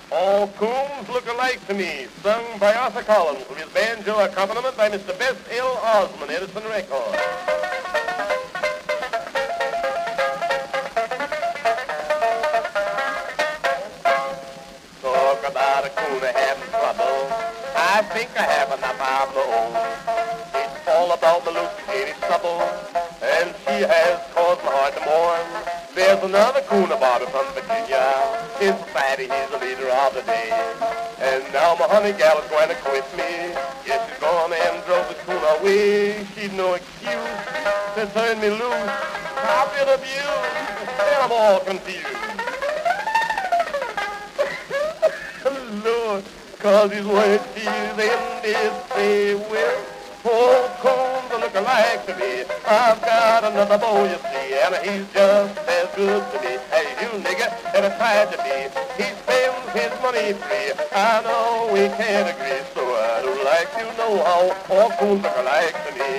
All coons look alike to me, sung by Arthur Collins with his banjo accompaniment by Mr. Bess L. Osmond, Edison Records. Talk about a coon having trouble. I think I have enough of my own. It's all about the Lucy Katie trouble, and she has caused my heart to mourn. There's another coon about her from Virginia. In society, he's the leader of the day. And now my honey gal is going to quit me. Yes, she's gone and drove the coon away. She'd no excuse to turn me loose. I've been abused, and I'm all confused. Lord, 'cause his words she's ended say, well, four coons look alike to me. I've got another boy, you see, and he's just as good to me as you, nigga, ever tried to be. He spends his money free. I know we can't agree, so I'd like to know how four coons look alike to me.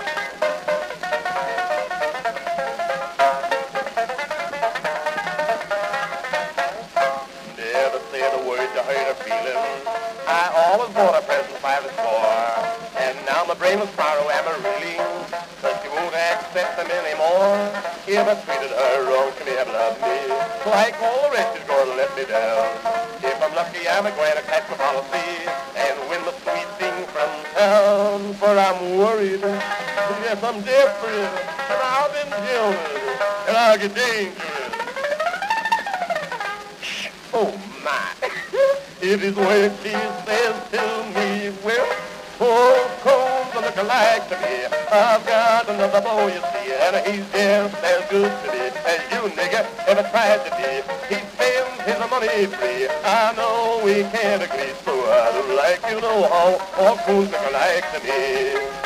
Never said a word to hurt her feelings. I always bought a present by the score. And now my brain was sorrow am I reeling, 'cause she won't accept them anymore. If I treated her wrong, she never loved me. Like all the rest, she's gonna let me down. If I'm lucky, I'm going to catch my policy and win the sweet thing from town. For I'm worried, yes, I'm desperate, and I've been jealous, and I'll get dangerous. Oh my, it is what she says to me. Well, four coons look alike to me. I've got another boy, you see, and he's just as good to me as you, nigga, ever tried to be. He spends his money free. I know we can't agree, so I'd like to know how four coons look alike to me.